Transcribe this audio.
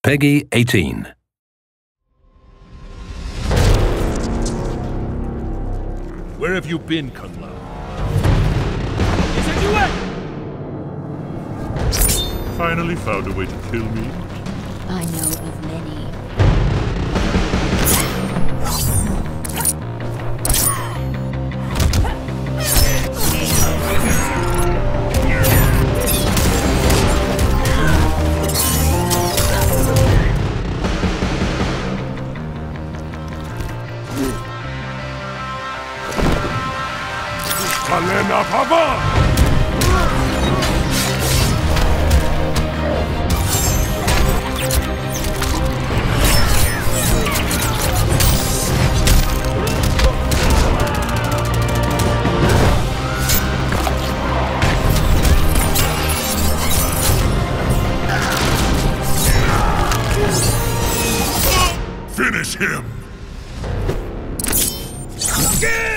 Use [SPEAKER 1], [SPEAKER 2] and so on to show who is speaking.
[SPEAKER 1] Peggy 18.
[SPEAKER 2] Where have you been, Kung Lao?
[SPEAKER 3] Finally found a way to kill me.
[SPEAKER 4] I know of many.
[SPEAKER 3] Kalena Pava! Finish him!
[SPEAKER 2] Yeah!